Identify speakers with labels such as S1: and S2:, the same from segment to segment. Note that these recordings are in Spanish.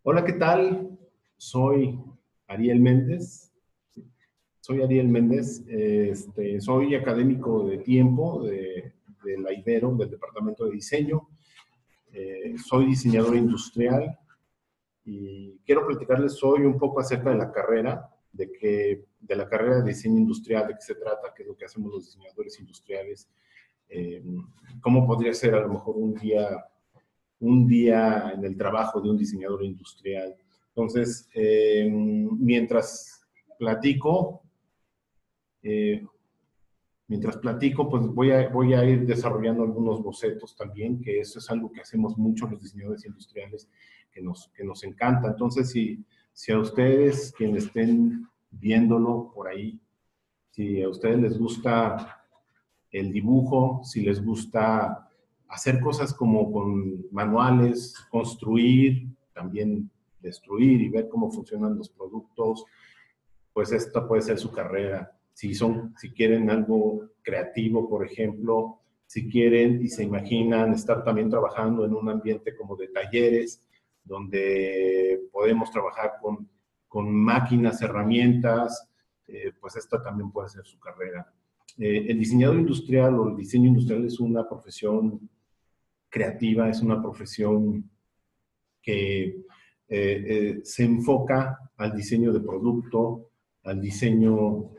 S1: Hola, ¿qué tal? Soy Ariel Méndez. Soy Ariel Méndez. Soy académico de tiempo de la Ibero, del Departamento de Diseño. Soy diseñador industrial y quiero platicarles hoy un poco acerca de la carrera, de la carrera de diseño industrial, de qué se trata, qué es lo que hacemos los diseñadores industriales, cómo podría ser a lo mejor un día en el trabajo de un diseñador industrial. Entonces, mientras platico, eh, pues voy a ir desarrollando algunos bocetos también, que eso es algo que hacemos mucho los diseñadores industriales, que nos encanta. Entonces, si a ustedes, quienes estén viéndolo por ahí, si a ustedes les gusta el dibujo, si les gusta hacer cosas como con manuales, construir, también destruir y ver cómo funcionan los productos, pues esta puede ser su carrera. Si quieren algo creativo, por ejemplo, si quieren y se imaginan estar también trabajando en un ambiente como de talleres, donde podemos trabajar con máquinas, herramientas, pues esta también puede ser su carrera. El diseñador industrial o el diseño industrial es una profesión creativa, es una profesión que se enfoca al diseño de producto, al diseño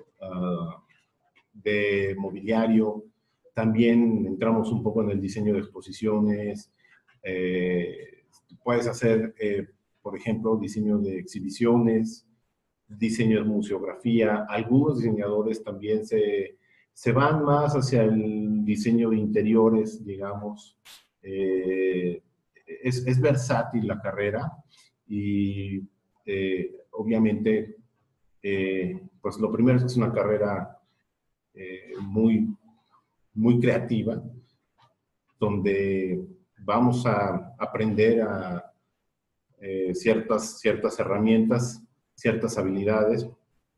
S1: de mobiliario. También entramos un poco en el diseño de exposiciones. Puedes hacer, por ejemplo, diseño de exhibiciones, diseño de museografía. Algunos diseñadores también se van más hacia el diseño de interiores, digamos. Es versátil la carrera y obviamente, pues lo primero es que es una carrera muy, muy creativa, donde vamos a aprender a ciertas herramientas, ciertas habilidades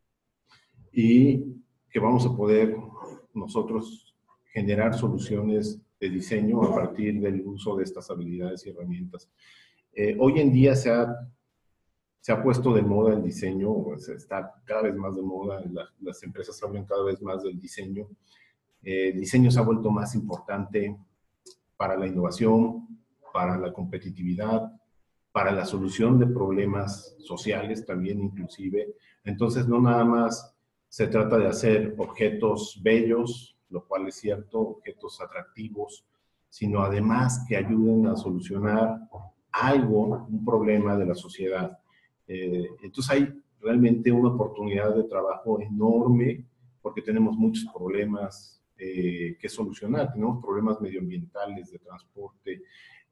S1: y que vamos a poder nosotros generar soluciones de diseño a partir del uso de estas habilidades y herramientas. Hoy en día se ha puesto de moda el diseño, está cada vez más de moda, las empresas hablan cada vez más del diseño. El diseño se ha vuelto más importante para la innovación, para la competitividad, para la solución de problemas sociales también inclusive. Entonces no nada más se trata de hacer objetos bellos, lo cual es cierto, objetos atractivos, sino además que ayuden a solucionar algo, un problema de la sociedad. Entonces hay realmente una oportunidad de trabajo enorme porque tenemos muchos problemas que solucionar. Tenemos problemas medioambientales, de transporte,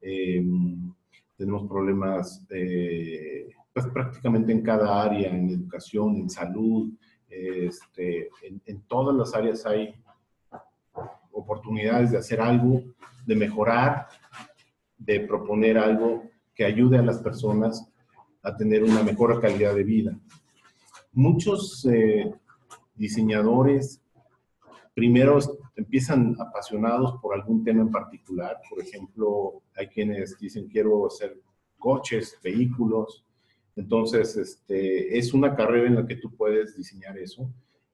S1: tenemos problemas pues prácticamente en cada área, en educación, en salud, en todas las áreas hay oportunidades de hacer algo, de mejorar, de proponer algo que ayude a las personas a tener una mejor calidad de vida. Muchos diseñadores primero empiezan apasionados por algún tema en particular. Por ejemplo, hay quienes dicen quiero hacer coches, vehículos. Entonces, es una carrera en la que tú puedes diseñar eso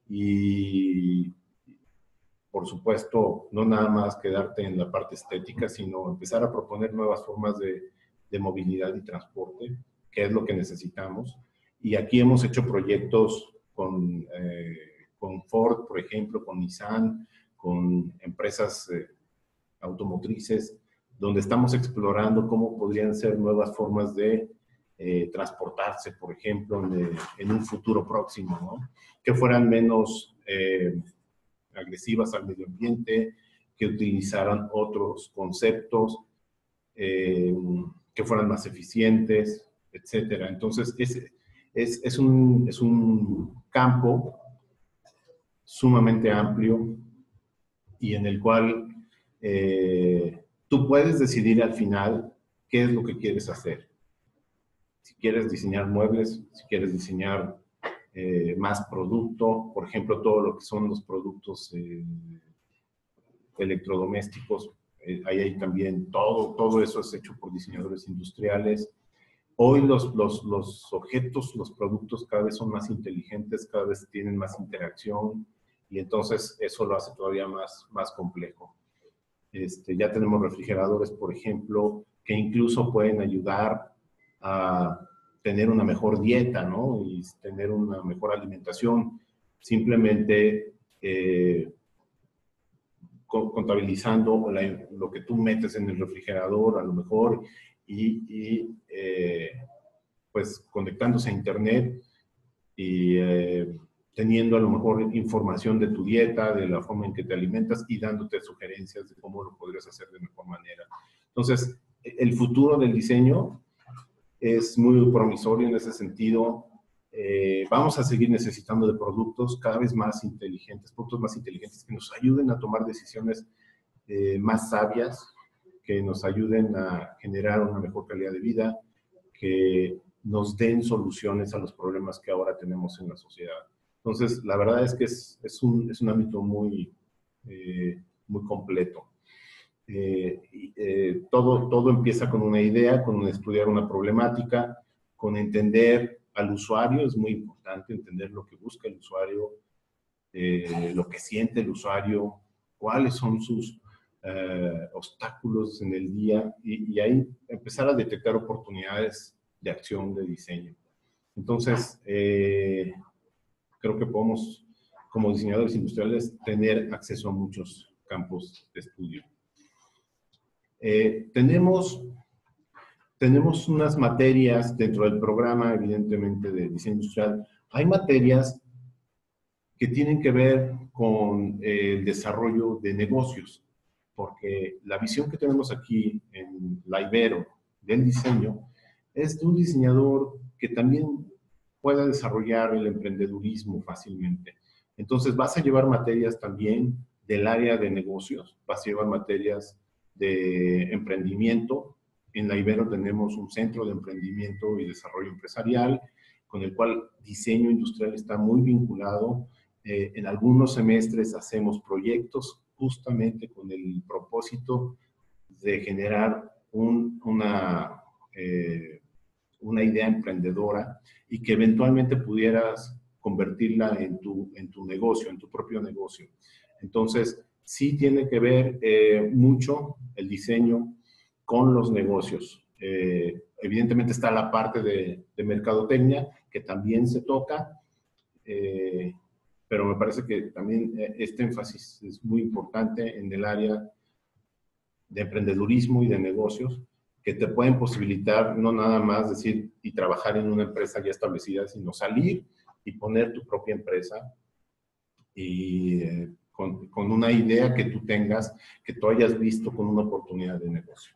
S1: y, por supuesto, no nada más quedarte en la parte estética, sino empezar a proponer nuevas formas de movilidad y transporte, que es lo que necesitamos. Y aquí hemos hecho proyectos con Ford, por ejemplo, con Nissan, con empresas automotrices, donde estamos explorando cómo podrían ser nuevas formas de transportarse, por ejemplo, en un futuro próximo, ¿no? Que fueran menos agresivas al medio ambiente, que utilizaran otros conceptos, que fueran más eficientes, etcétera. Entonces, es un campo sumamente amplio y en el cual tú puedes decidir al final qué es lo que quieres hacer. Si quieres diseñar muebles, si quieres diseñar más producto, por ejemplo, todo lo que son los productos electrodomésticos, ahí hay también todo eso es hecho por diseñadores industriales. Hoy los objetos, los productos cada vez son más inteligentes, cada vez tienen más interacción y entonces eso lo hace todavía más complejo. Ya tenemos refrigeradores, por ejemplo, que incluso pueden ayudar a tener una mejor dieta, ¿no? Y tener una mejor alimentación, simplemente contabilizando lo que tú metes en el refrigerador, a lo mejor, pues conectándose a internet y teniendo a lo mejor información de tu dieta, de la forma en que te alimentas y dándote sugerencias de cómo lo podrías hacer de mejor manera. Entonces, el futuro del diseño es muy promisorio en ese sentido. Vamos a seguir necesitando de productos cada vez más inteligentes, productos más inteligentes que nos ayuden a tomar decisiones más sabias, que nos ayuden a generar una mejor calidad de vida, que nos den soluciones a los problemas que ahora tenemos en la sociedad. Entonces, la verdad es que es un ámbito muy completo. Todo empieza con una idea, con estudiar una problemática, con entender al usuario. Es muy importante entender lo que busca el usuario, lo que siente el usuario, cuáles son sus obstáculos en el día y ahí empezar a detectar oportunidades de acción, de diseño. Entonces, creo que podemos, como diseñadores industriales, tener acceso a muchos campos de estudio. Tenemos unas materias dentro del programa, evidentemente, de diseño industrial. Hay materias que tienen que ver con el desarrollo de negocios, porque la visión que tenemos aquí en la Ibero del diseño es de un diseñador que también pueda desarrollar el emprendedurismo fácilmente. Entonces vas a llevar materias también del área de negocios, vas a llevar materias de emprendimiento. En la Ibero tenemos un centro de emprendimiento y desarrollo empresarial, con el cual diseño industrial está muy vinculado. En algunos semestres hacemos proyectos justamente con el propósito de generar una idea emprendedora y que eventualmente pudieras convertirla en tu negocio, en tu propio negocio. Entonces, sí tiene que ver mucho el diseño con los negocios. Evidentemente está la parte de mercadotecnia, que también se toca, pero me parece que también este énfasis es muy importante en el área de emprendedurismo y de negocios, que te pueden posibilitar no nada más decir y trabajar en una empresa ya establecida, sino salir y poner tu propia empresa y con una idea que tú tengas, que tú hayas visto con una oportunidad de negocio.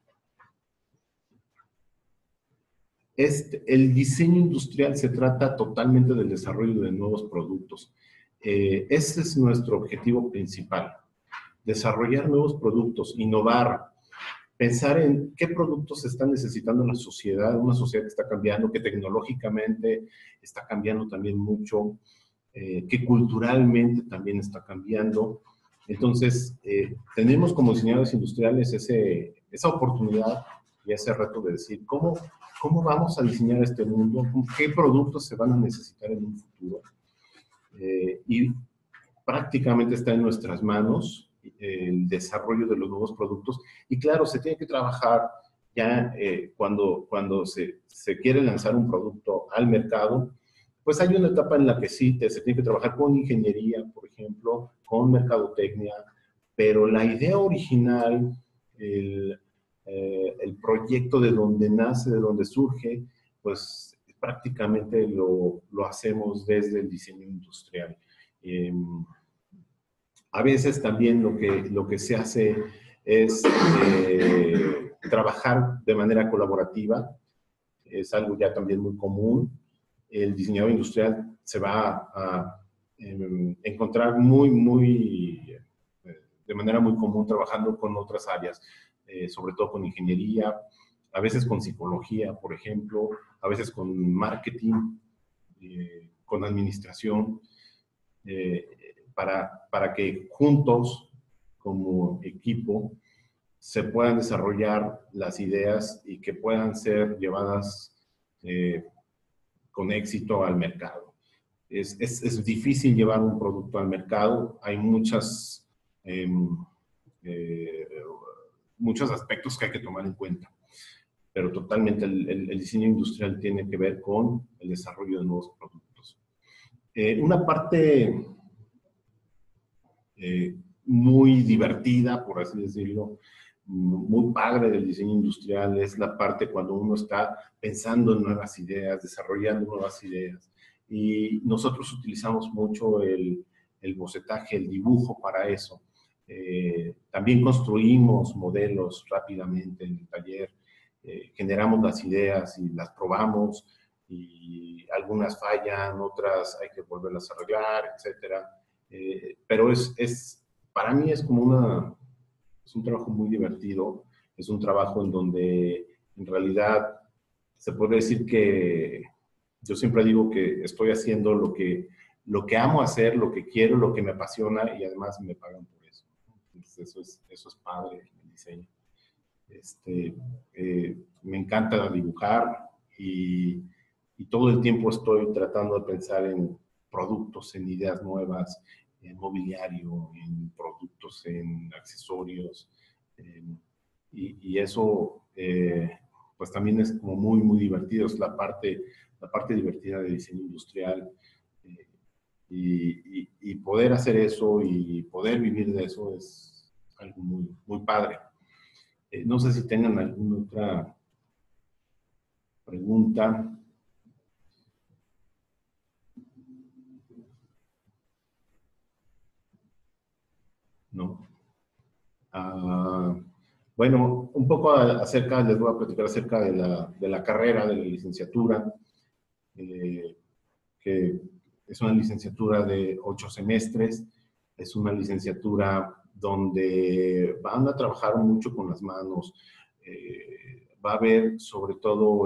S1: El diseño industrial se trata totalmente del desarrollo de nuevos productos. Ese es nuestro objetivo principal. Desarrollar nuevos productos, innovar, pensar en qué productos está necesitando la sociedad, una sociedad que está cambiando, que tecnológicamente está cambiando también mucho, que culturalmente también está cambiando. Entonces, tenemos como diseñadores industriales esa oportunidad y ese reto de decir, ¿cómo vamos a diseñar este mundo? ¿Qué productos se van a necesitar en un futuro? Y prácticamente está en nuestras manos el desarrollo de los nuevos productos. Y claro, se tiene que trabajar ya cuando se quiere lanzar un producto al mercado, pues hay una etapa en la que sí se tiene que trabajar con ingeniería, por ejemplo, con mercadotecnia, pero la idea original, el proyecto de donde nace, de donde surge, pues prácticamente lo hacemos desde el diseño industrial. A veces también lo que se hace es trabajar de manera colaborativa, es algo ya también muy común. El diseñador industrial se va a encontrar de manera muy común trabajando con otras áreas, sobre todo con ingeniería, a veces con psicología, por ejemplo, a veces con marketing, con administración, para que juntos, como equipo, se puedan desarrollar las ideas y que puedan ser llevadas eh, con éxito al mercado. Es difícil llevar un producto al mercado. Hay eh, muchos aspectos que hay que tomar en cuenta, pero totalmente el diseño industrial tiene que ver con el desarrollo de nuevos productos. Una parte muy divertida, por así decirlo, muy padre del diseño industrial es la parte cuando uno está pensando en nuevas ideas, desarrollando nuevas ideas. Y nosotros utilizamos mucho el bocetaje, el dibujo para eso. También construimos modelos rápidamente en el taller, generamos las ideas y las probamos, y algunas fallan, otras hay que volverlas a arreglar, etcétera. Pero para mí es como es un trabajo muy divertido, es un trabajo en donde en realidad se puede decir que yo siempre digo que estoy haciendo lo que amo hacer, lo que quiero, lo que me apasiona, y además me pagan por eso. Entonces eso es padre el diseño. Me encanta dibujar y todo el tiempo estoy tratando de pensar en productos, en ideas nuevas, en mobiliario, en productos, en accesorios. eh, y eso, pues también es como muy, muy divertido. Es la parte divertida de diseño industrial. eh, y poder hacer eso y poder vivir de eso es algo muy, muy padre. No sé si tengan alguna otra pregunta. No. Ah, bueno, un poco les voy a platicar acerca de la carrera, de la licenciatura, eh, que es una licenciatura de 8 semestres. Es una licenciatura donde van a trabajar mucho con las manos. Va a haber sobre todo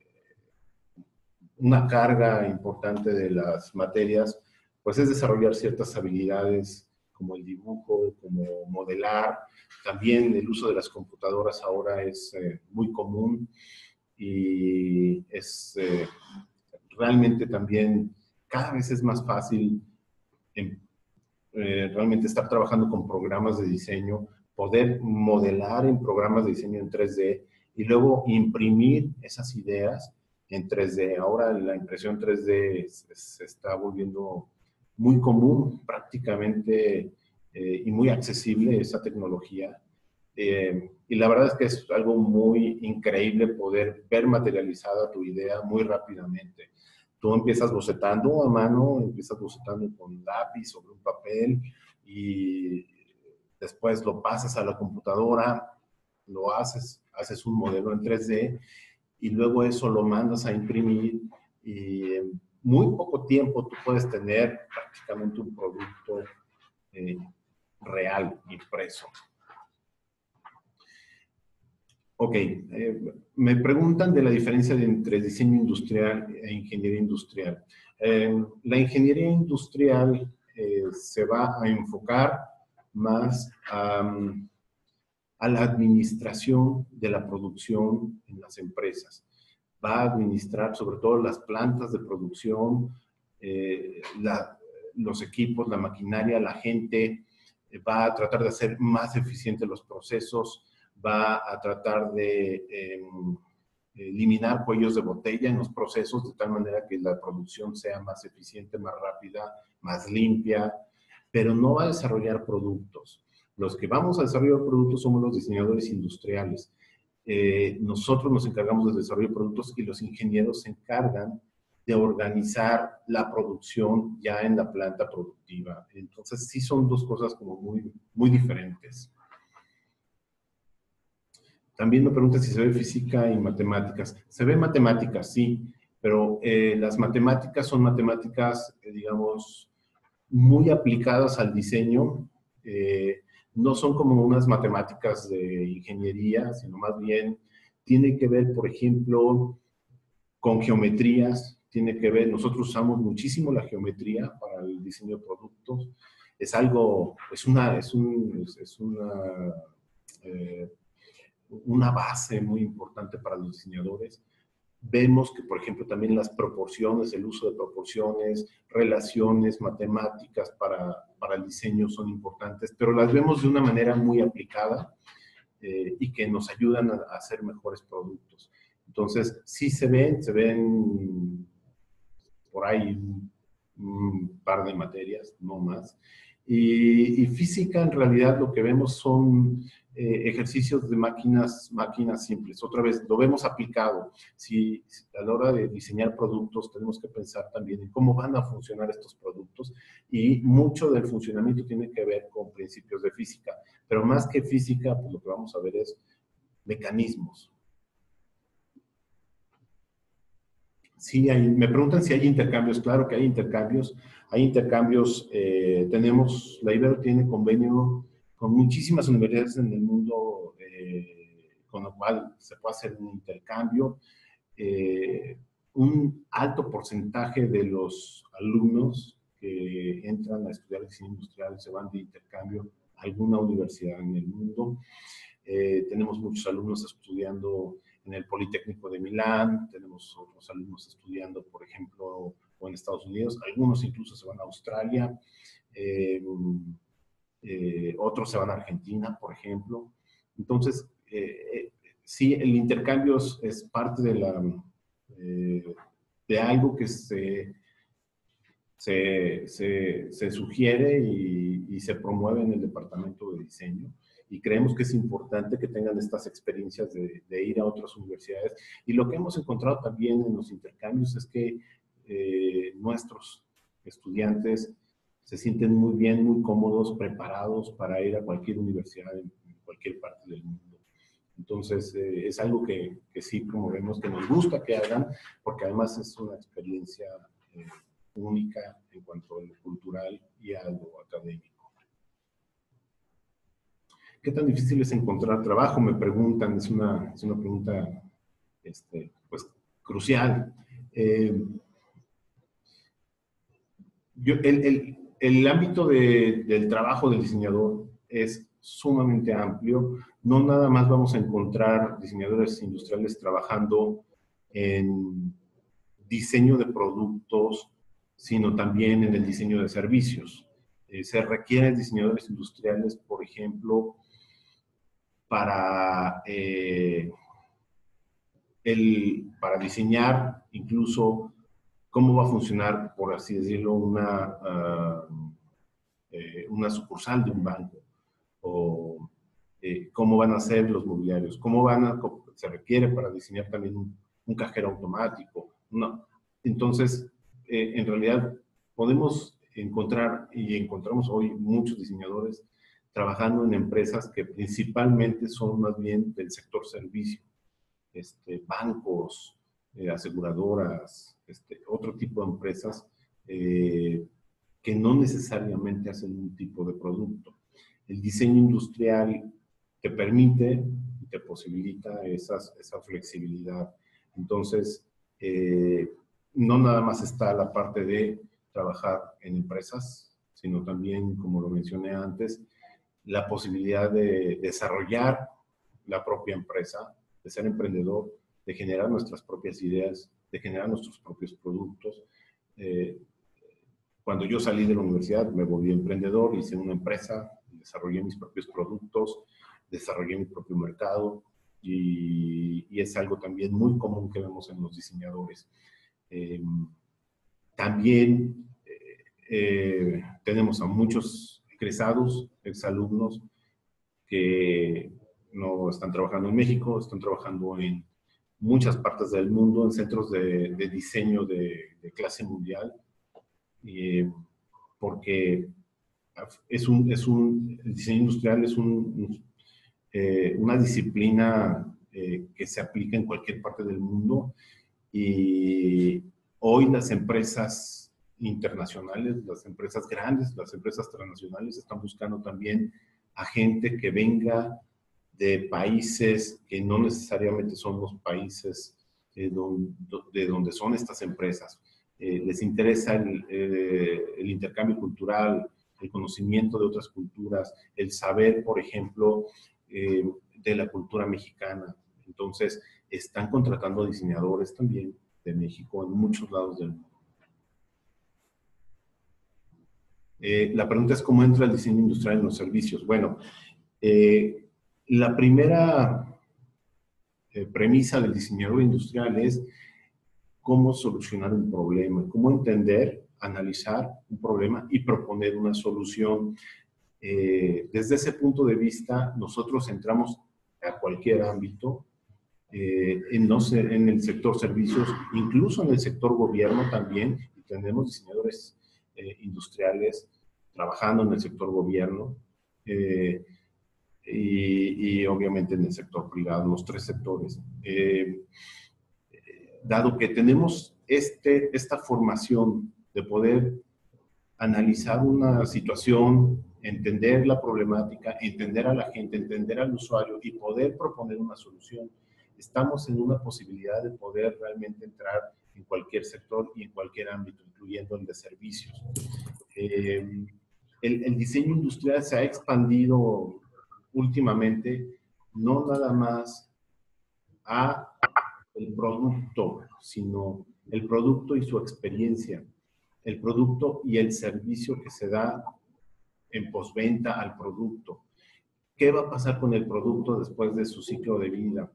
S1: una carga importante de las materias, pues es desarrollar ciertas habilidades como el dibujo, como modelar. También el uso de las computadoras ahora es muy común y realmente también cada vez es más fácil en, realmente estar trabajando con programas de diseño, poder modelar en programas de diseño en 3D y luego imprimir esas ideas en 3D. Ahora la impresión 3D se está volviendo muy común prácticamente, y muy accesible esa tecnología. Y la verdad es que es algo muy increíble poder ver materializada tu idea muy rápidamente. Tú empiezas bocetando a mano, empiezas bocetando con lápiz sobre un papel y después lo pasas a la computadora, haces un modelo en 3D y luego eso lo mandas a imprimir y en muy poco tiempo tú puedes tener prácticamente un producto eh, real, impreso. Ok, me preguntan de la diferencia entre diseño industrial e ingeniería industrial. La ingeniería industrial se va a enfocar más a la administración de la producción en las empresas. Va a administrar sobre todo las plantas de producción, eh, la, los equipos, la maquinaria, la gente. Va a tratar de hacer más eficientes los procesos, va a tratar de eliminar cuellos de botella en los procesos de tal manera que la producción sea más eficiente, más rápida, más limpia, pero no va a desarrollar productos. Los que vamos a desarrollar productos somos los diseñadores industriales. Nosotros nos encargamos del desarrollo de productos y los ingenieros se encargan de organizar la producción ya en la planta productiva. Entonces, sí son dos cosas como muy, muy diferentes. También me preguntan si se ve física y matemáticas. Se ve matemáticas, sí, pero las matemáticas son matemáticas, digamos, muy aplicadas al diseño. No son como unas matemáticas de ingeniería, sino más bien tiene que ver, por ejemplo, con geometrías, tiene que ver, nosotros usamos muchísimo la geometría para el diseño de productos. Es algo, eh, una base muy importante para los diseñadores. Vemos que, por ejemplo, también las proporciones, el uso de proporciones, relaciones, matemáticas para el diseño son importantes, pero las vemos de una manera muy aplicada y que nos ayudan a hacer mejores productos. Entonces, sí se ven por ahí un par de materias, no más. Y física, en realidad, lo que vemos son ejercicios de máquinas simples. Otra vez, lo vemos aplicado. Si a la hora de diseñar productos tenemos que pensar también en cómo van a funcionar estos productos, y mucho del funcionamiento tiene que ver con principios de física. Pero más que física, pues lo que vamos a ver es mecanismos. Sí, me preguntan si hay intercambios. Claro que hay intercambios. La Ibero tiene convenio con muchísimas universidades en el mundo, con lo cual se puede hacer un intercambio. Un alto porcentaje de los alumnos que entran a estudiar diseño industrial se van de intercambio a alguna universidad en el mundo. Tenemos muchos alumnos estudiando en el Politécnico de Milán, tenemos otros alumnos estudiando, por ejemplo, o en Estados Unidos, algunos incluso se van a Australia, otros se van a Argentina, por ejemplo. Entonces, sí, el intercambio es parte de algo que se sugiere y se promueve en el departamento de diseño, y creemos que es importante que tengan estas experiencias de ir a otras universidades. Y lo que hemos encontrado también en los intercambios es que nuestros estudiantes se sienten muy bien, muy cómodos, preparados para ir a cualquier universidad en cualquier parte del mundo. Entonces, es algo que sí promovemos, que nos gusta que hagan, porque además es una experiencia única en cuanto a lo cultural y a lo académico. ¿Qué tan difícil es encontrar trabajo? Me preguntan, es una pregunta pues, crucial. El ámbito del trabajo del diseñador es sumamente amplio. No nada más vamos a encontrar diseñadores industriales trabajando en diseño de productos, sino también en el diseño de servicios. Se requieren diseñadores industriales, por ejemplo, para diseñar incluso cómo va a funcionar, por así decirlo, una sucursal de un banco, o cómo van a ser los mobiliarios, se requiere para diseñar también un cajero automático. No. Entonces, en realidad podemos encontrar, y encontramos hoy muchos diseñadores trabajando en empresas que principalmente son más bien del sector servicio, bancos, aseguradoras, otro tipo de empresas que no necesariamente hacen un tipo de producto. El diseño industrial te permite y te posibilita esa flexibilidad. Entonces, no nada más está la parte de trabajar en empresas, sino también, como lo mencioné antes, la posibilidad de desarrollar la propia empresa, de ser emprendedor, de generar nuestras propias ideas, de generar nuestros propios productos. Cuando yo salí de la universidad me volví emprendedor, hice una empresa, desarrollé mis propios productos, desarrollé mi propio mercado, y es algo también muy común que vemos en los diseñadores. También tenemos a muchos egresados, exalumnos, que no están trabajando en México, están trabajando en muchas partes del mundo, en centros de diseño de clase mundial, porque el diseño industrial es una disciplina que se aplica en cualquier parte del mundo, y hoy las empresas internacionales, las empresas grandes, las empresas transnacionales están buscando también a gente que venga de países que no necesariamente son los países de donde son estas empresas. Les interesa el intercambio cultural, el conocimiento de otras culturas, el saber, por ejemplo, de la cultura mexicana. Entonces, están contratando diseñadores también de México en muchos lados del mundo. La pregunta es cómo entra el diseño industrial en los servicios. Bueno, la primera premisa del diseñador industrial es cómo solucionar un problema, cómo entender, analizar un problema y proponer una solución. Desde ese punto de vista, nosotros entramos a cualquier ámbito, en el sector servicios, incluso en el sector gobierno también, y tenemos diseñadores industriales trabajando en el sector gobierno, y obviamente en el sector privado, los tres sectores. Dado que tenemos esta formación de poder analizar una situación, entender la problemática, entender a la gente, entender al usuario y poder proponer una solución, estamos en una posibilidad de poder realmente entrar en cualquier sector y en cualquier ámbito, incluyendo el de servicios. El diseño industrial se ha expandido últimamente, no nada más a el producto, sino el producto y su experiencia, el producto y el servicio que se da en postventa al producto. ¿Qué va a pasar con el producto después de su ciclo de vida?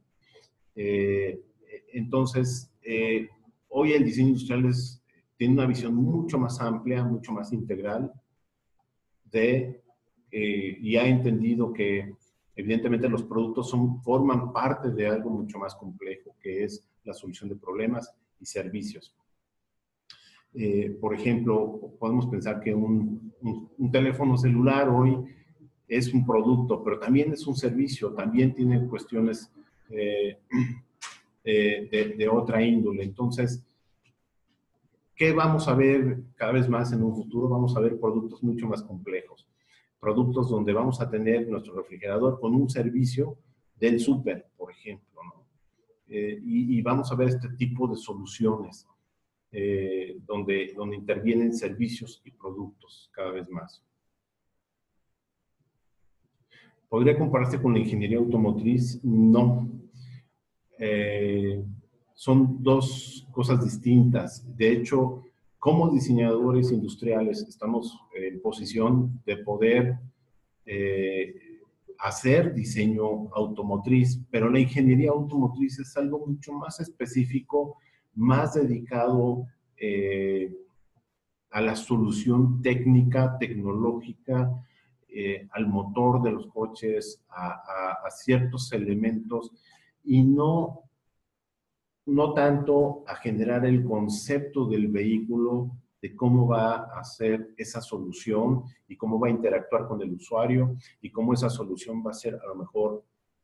S1: Entonces, hoy el diseño industrial tiene una visión mucho más amplia, mucho más integral y ha entendido que evidentemente los productos forman parte de algo mucho más complejo, que es la solución de problemas y servicios. Por ejemplo, podemos pensar que un teléfono celular hoy es un producto, pero también es un servicio, también tiene cuestiones de otra índole. Entonces, ¿qué vamos a ver cada vez más en un futuro? Vamos a ver productos mucho más complejos. Productos donde vamos a tener nuestro refrigerador con un servicio del súper, por ejemplo, ¿no? Y vamos a ver este tipo de soluciones donde intervienen servicios y productos cada vez más. ¿Podría compararse con la ingeniería automotriz? No. Son dos cosas distintas. De hecho, como diseñadores industriales estamos en posición de poder hacer diseño automotriz, pero la ingeniería automotriz es algo mucho más específico, más dedicado a la solución técnica, tecnológica, al motor de los coches, a ciertos elementos, y no tanto a generar el concepto del vehículo, de cómo va a ser esa solución y cómo va a interactuar con el usuario y cómo esa solución va a ser a lo mejor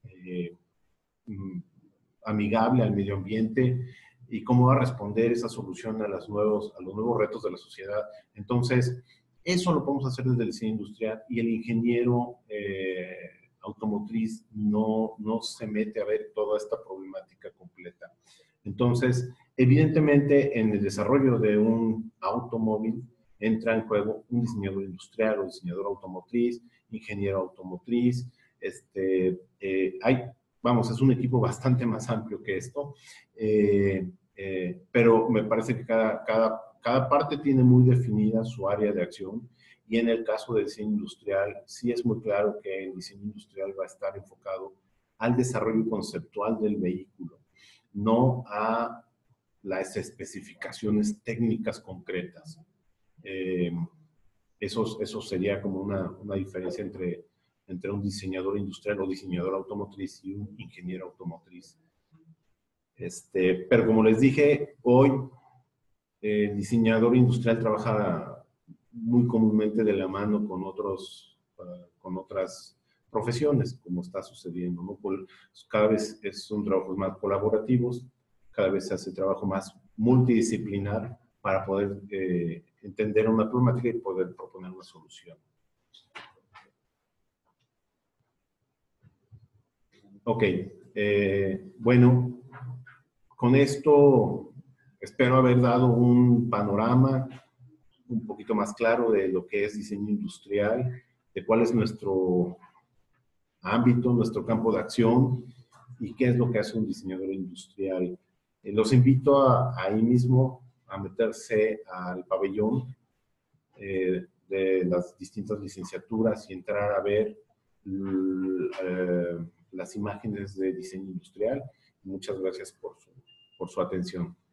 S1: amigable al medio ambiente y cómo va a responder esa solución a los nuevos retos de la sociedad. Entonces, eso lo podemos hacer desde el diseño industrial, y el ingeniero automotriz no se mete a ver toda esta problemática completa. Entonces, evidentemente, en el desarrollo de un automóvil entra en juego un diseñador industrial o diseñador automotriz, ingeniero automotriz. Vamos, es un equipo bastante más amplio que esto, pero me parece que cada parte tiene muy definida su área de acción, y en el caso del diseño industrial sí es muy claro que el diseño industrial va a estar enfocado al desarrollo conceptual del vehículo, no a las especificaciones técnicas concretas. Eso sería como una diferencia entre un diseñador industrial o diseñador automotriz y un ingeniero automotriz. Pero como les dije, hoy el diseñador industrial trabaja muy comúnmente de la mano con otras profesiones, como está sucediendo, ¿no? Cada vez son trabajos más colaborativos, cada vez se hace trabajo más multidisciplinar para poder entender una problemática y poder proponer una solución. Ok, bueno, con esto espero haber dado un panorama un poquito más claro de lo que es diseño industrial, de cuál es nuestro ámbito, nuestro campo de acción, y qué es lo que hace un diseñador industrial. Los invito ahí mismo a meterse al pabellón de las distintas licenciaturas y entrar a ver las imágenes de diseño industrial. Muchas gracias por su atención.